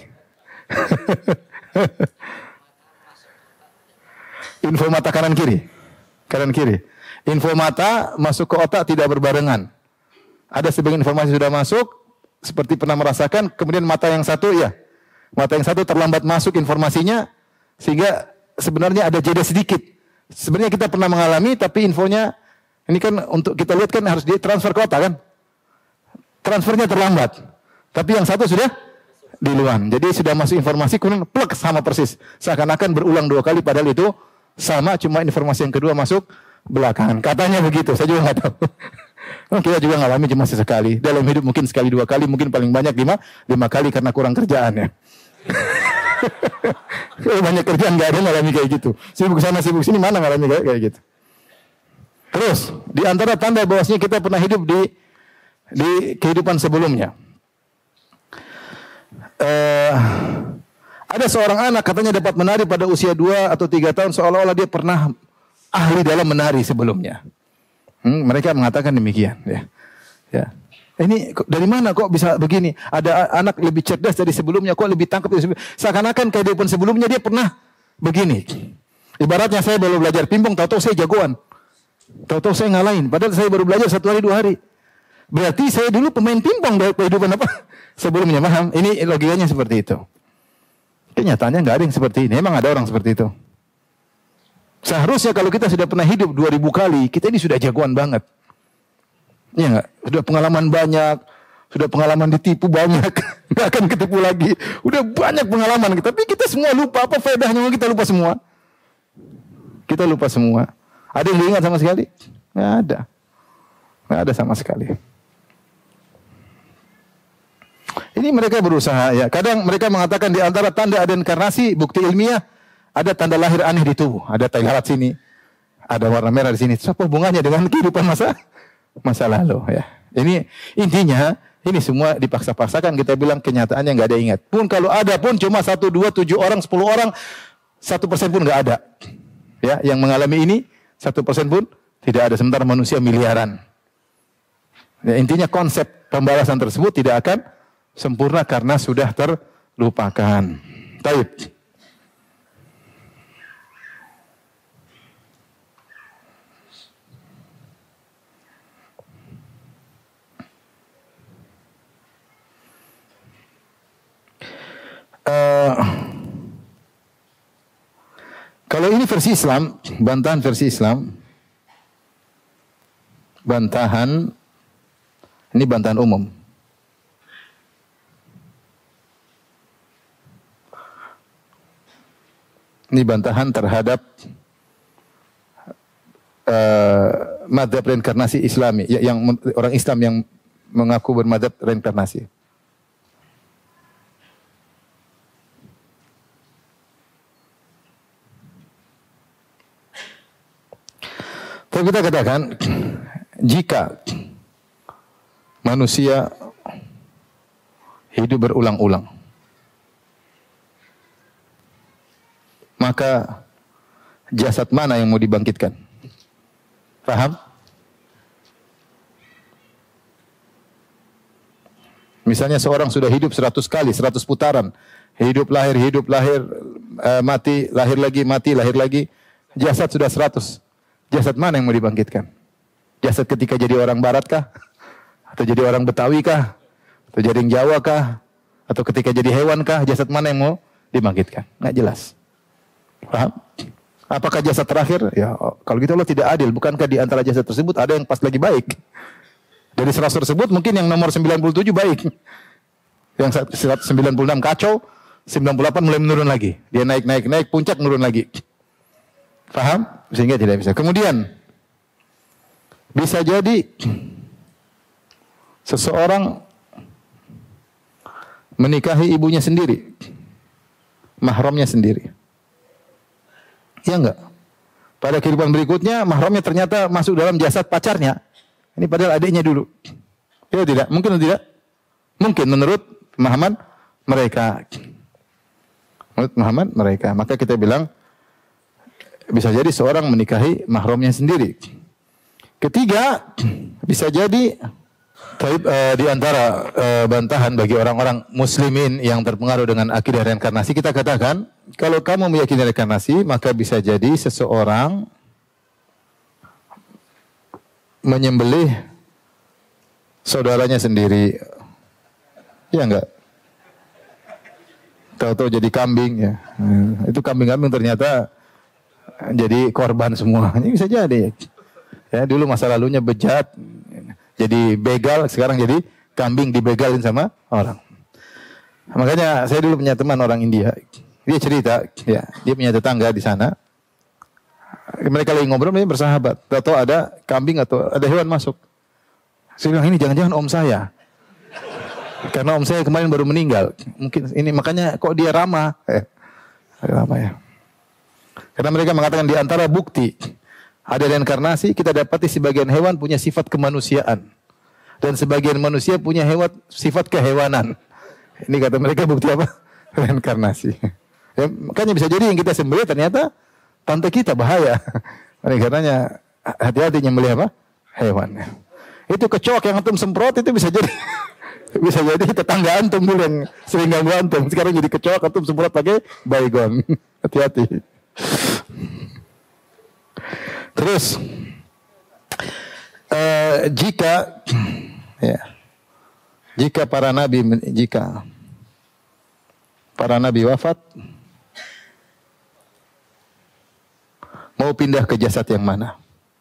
Info mata kanan kiri. Kanan kiri. Info mata masuk ke otak tidak berbarengan. Ada sebagian informasi sudah masuk. Seperti pernah merasakan. Kemudian mata yang satu ya. Mata yang satu terlambat masuk informasinya. Sehingga sebenarnya ada jeda sedikit. Sebenarnya kita pernah mengalami, tapi infonya, ini kan untuk kita lihat kan harus ditransfer ke otak kan. Transfernya terlambat. Tapi yang satu sudah duluan. Jadi sudah masuk informasi, kemudian plek sama persis. Seakan-akan berulang 2 kali, padahal itu sama, cuma informasi yang kedua masuk belakangan. Katanya begitu, saya juga nggak tahu. Kita juga ngalami cuma sesekali. Dalam hidup mungkin sekali 2 kali, mungkin paling banyak 5 kali karena kurang kerjaan ya. Kalau banyak kerjaan nggak ada ngalami kayak gitu. Sibuk sana sibuk sini mana ngalami kayak gitu. Terus di antara tanda bahwasanya kita pernah hidup di kehidupan sebelumnya. Ada seorang anak katanya dapat menari pada usia 2 atau 3 tahun seolah-olah dia pernah ahli dalam menari sebelumnya. Mereka mengatakan demikian. Ya. Ini dari mana kok bisa begini? Ada anak lebih cerdas dari sebelumnya, kok lebih tangkap dari sebelumnya. Seakan-akan kehidupan sebelumnya dia pernah begini. Ibaratnya saya baru belajar pingpong, tahu-tahu saya jagoan. Tahu-tahu saya ngalahin. Padahal saya baru belajar 1 hari 2 hari. Berarti saya dulu pemain pingpong dari kehidupan apa? Sebelumnya, paham? Ini logikanya seperti itu. Kenyataannya nggak ada yang seperti ini. Emang ada orang seperti itu. Seharusnya kalau kita sudah pernah hidup 2000 kali, kita ini sudah jagoan banget. Iya nggak? Sudah pengalaman banyak, sudah pengalaman ditipu banyak, nggak akan ketipu lagi. Udah banyak pengalaman, tapi kita semua lupa. Apa faedahnya? Kita lupa semua. Kita lupa semua. Ada yang diingat sama sekali? Nggak ada. Nggak ada sama sekali. Ini mereka berusaha ya. Kadang mereka mengatakan di antara tanda ada inkarnasi, bukti ilmiah, ada tanda lahir aneh di tubuh. Ada tai lalat sini, ada warna merah di sini. Apa hubungannya dengan kehidupan masa lalu ya. Ini intinya ini semua dipaksa-paksakan, kita bilang kenyataannya nggak ada ingat. Pun kalau ada pun cuma 1, 2, 7 orang, 10 orang, 1% pun nggak ada. Ya, yang mengalami ini 1% pun Tidak ada, sementara manusia miliaran. Ya, intinya konsep pembalasan tersebut tidak akan sempurna karena sudah terlupakan. Baik. Kalau ini versi Islam, bantahan versi Islam, bantahan, ini bantahan umum. Ini bantahan terhadap madzhab reinkarnasi Islami, yang orang Islam yang mengaku bermadzhab reinkarnasi. Tapi kita katakan, jika manusia hidup berulang-ulang, maka jasad mana yang mau dibangkitkan? Paham? Misalnya seorang sudah hidup 100 kali, 100 putaran. Hidup, lahir, mati, lahir lagi, mati, lahir lagi. Jasad sudah 100. Jasad mana yang mau dibangkitkan? Jasad ketika jadi orang Barat kah? Atau jadi orang Betawi kah? Atau jadi orang Jawa kah? Atau ketika jadi hewan kah? Jasad mana yang mau dibangkitkan? Nggak jelas. Paham? Apakah jasad terakhir? Ya, kalau gitu Allah tidak adil. Bukankah di antara jasad tersebut ada yang pas lagi baik? Dari 100 tersebut mungkin yang nomor 97 baik. Yang 96 kacau, 98 mulai menurun lagi. Dia naik, puncak menurun lagi. Paham? Sehingga tidak bisa. Kemudian, bisa jadi seseorang menikahi ibunya sendiri. Mahramnya sendiri. Ya enggak? Pada kehidupan berikutnya, mahramnya ternyata masuk dalam jasad pacarnya. Ini padahal adiknya dulu. Ya tidak? Mungkin atau tidak? Mungkin menurut pemahaman mereka. Menurut pemahaman mereka. Maka kita bilang, bisa jadi seorang menikahi mahramnya sendiri. Ketiga, bisa jadi di antara bantahan bagi orang-orang muslimin yang terpengaruh dengan akidah reinkarnasi, kita katakan, kalau kamu meyakini reinkarnasi, maka bisa jadi seseorang menyembelih saudaranya sendiri. Ya enggak? Tahu-tahu jadi kambing ya. Itu kambing-kambing ternyata jadi korban semua. Ini bisa jadi. Ya, dulu masa lalunya bejat, jadi begal, sekarang jadi kambing dibegalin sama orang. Makanya saya dulu punya teman orang India. Dia cerita, ya, dia punya tetangga di sana. Mereka lagi ngobrol, mereka bersahabat. Tahu ada kambing atau ada hewan masuk. Saya bilang, ini jangan-jangan om saya. Karena om saya kemarin baru meninggal. Mungkin ini makanya kok dia ramah. Ramah ya. Karena mereka mengatakan di antara bukti ada reinkarnasi, kita dapati sebagian hewan punya sifat kemanusiaan. Dan sebagian manusia punya sifat kehewanan. Ini kata mereka bukti apa? Reinkarnasi. Ya, makanya bisa jadi yang kita sembelih ternyata tante kita, bahaya. Karenanya hati-hati nyembelih apa? Hewan. Itu kecoak yang antum semprot itu bisa jadi bisa jadi tetangga antum dulu yang sering ganggu antum. Sekarang jadi kecoak antum semprot pakai baygon. Hati-hati. Terus jika para nabi wafat, mau pindah ke jasad yang mana?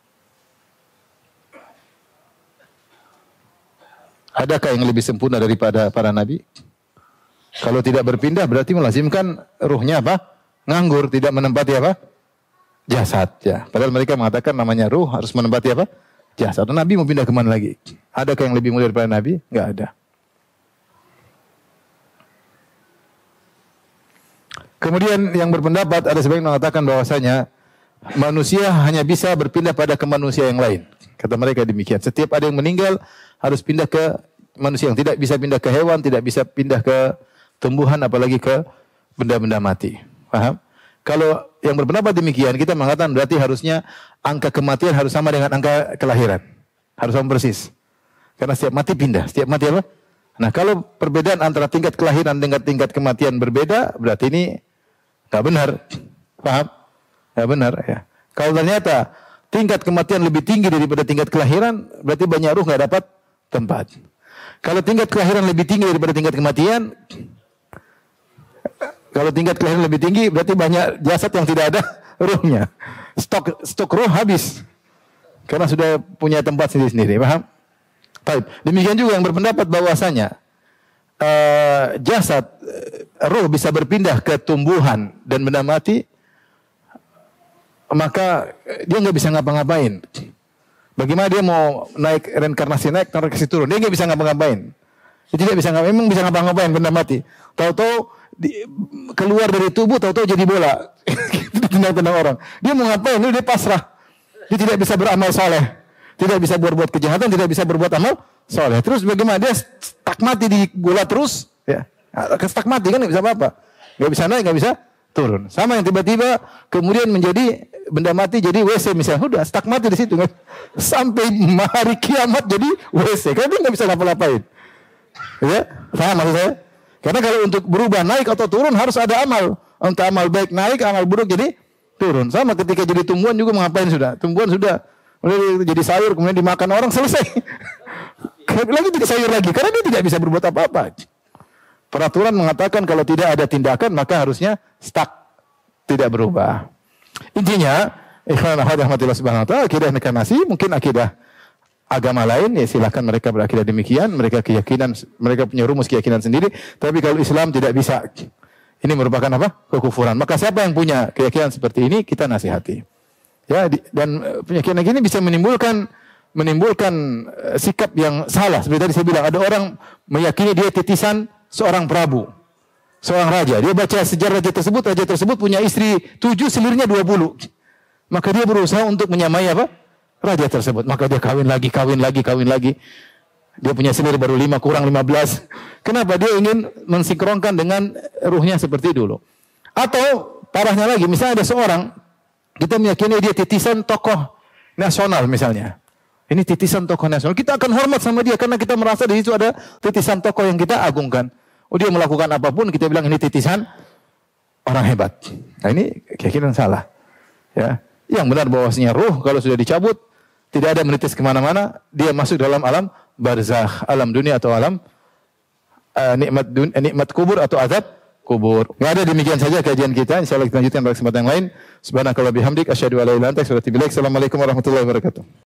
Adakah yang lebih sempurna daripada para nabi? Kalau tidak berpindah berarti melazimkan ruhnya apa? Nganggur, tidak menempati apa? Jasad. Ya. Padahal mereka mengatakan namanya ruh harus menempati apa? Jasad. Nabi mau pindah kemana lagi? Adakah yang lebih mulia daripada nabi? Enggak ada. Kemudian yang berpendapat ada sebagian mengatakan bahwasanya manusia hanya bisa berpindah pada ke manusia yang lain. Kata mereka demikian. Setiap ada yang meninggal harus pindah ke manusia, yang tidak bisa pindah ke hewan, tidak bisa pindah ke tumbuhan, apalagi ke benda-benda mati. Paham? Kalau yang berpendapat demikian, kita mengatakan berarti harusnya angka kematian harus sama dengan angka kelahiran. Harus sama persis. Karena setiap mati pindah. Setiap mati apa? Nah, kalau perbedaan antara tingkat kelahiran dengan tingkat kematian berbeda, berarti ini nggak benar. Paham? Nggak benar. Ya. Kalau ternyata tingkat kematian lebih tinggi daripada tingkat kelahiran, berarti banyak ruh nggak dapat tempat. Kalau tingkat kelahiran lebih tinggi daripada tingkat kematian, kalau tingkat kelahiran lebih tinggi, berarti banyak jasad yang tidak ada ruhnya. Stok ruh habis. Karena sudah punya tempat sendiri-sendiri. Paham? Baik. Demikian juga yang berpendapat bahwasanya jasad ruh bisa berpindah ke tumbuhan dan benda mati, maka dia nggak bisa ngapa-ngapain. Bagaimana dia mau naik reinkarnasi naik turun? Dia nggak bisa ngapa-ngapain. Dia tidak bisa ngapa-ngapain. Memang bisa ngapa-ngapain benda mati. Tahu-tahu keluar dari tubuh, tahu-tahu jadi bola. Tendang-tendang orang. Dia mau ngapain? Dia pasrah. Dia tidak bisa beramal soleh. Tidak bisa berbuat kejahatan, tidak bisa berbuat amal soleh. Terus bagaimana? Dia stuck mati di bola terus. Ya. Stuck mati kan nggak bisa apa-apa. Nggak bisa naik, nggak bisa turun. Sama yang tiba-tiba kemudian menjadi benda mati jadi WC misalnya. Udah stuck mati di situ. Sampai hari kiamat jadi WC. Karena dia nggak bisa ngapa-ngapain. Ya, paham maksud saya? Karena kalau untuk berubah naik atau turun harus ada amal. Untuk amal baik naik, amal buruk jadi turun. Sama ketika jadi tumbuhan juga mengapain sudah. Tumbuhan sudah jadi sayur kemudian dimakan orang selesai. Lagi jadi sayur lagi karena dia tidak bisa berbuat apa-apa. Peraturan mengatakan kalau tidak ada tindakan maka harusnya stuck, tidak berubah. Intinya, ikhwan rahmatullah subhanahu wa ta'ala, akidah reinkarnasi mungkin akidah agama lain, ya silakan mereka berakidah demikian, mereka punya rumus keyakinan sendiri, tapi kalau Islam tidak bisa. Ini merupakan apa? Kekufuran. Maka siapa yang punya keyakinan seperti ini, kita nasihati. Ya, dan keyakinan ini bisa menimbulkan sikap yang salah. Seperti tadi saya bilang, ada orang meyakini dia titisan seorang prabu, seorang raja. Dia baca sejarah raja tersebut punya istri 7, selirnya 20. Maka dia berusaha untuk menyamai apa? Raja tersebut. Maka dia kawin lagi. Dia punya selir baru 5 kurang 15. Kenapa? Dia ingin mensinkronkan dengan ruhnya seperti dulu. Atau parahnya lagi, misalnya ada seorang, kita meyakini dia titisan tokoh nasional misalnya. Ini titisan tokoh nasional. Kita akan hormat sama dia karena kita merasa di situ ada titisan tokoh yang kita agungkan. Oh, dia melakukan apapun kita bilang ini titisan orang hebat. Nah, ini keyakinan salah. Ya. Yang benar bahwasanya ruh kalau sudah dicabut tidak ada menitis kemana-mana, dia masuk dalam alam barzakh, alam dunia atau alam nikmat kubur atau azab kubur. Nggak ada, demikian saja kajian kita. Insyaallah kita lanjutkan pada kesempatan yang lain. Subhanakallahumma bihamdik asyhadu an la ilaha illa anta astaghfiruka wa atubu ilaik. Assalamualaikum warahmatullahi wabarakatuh.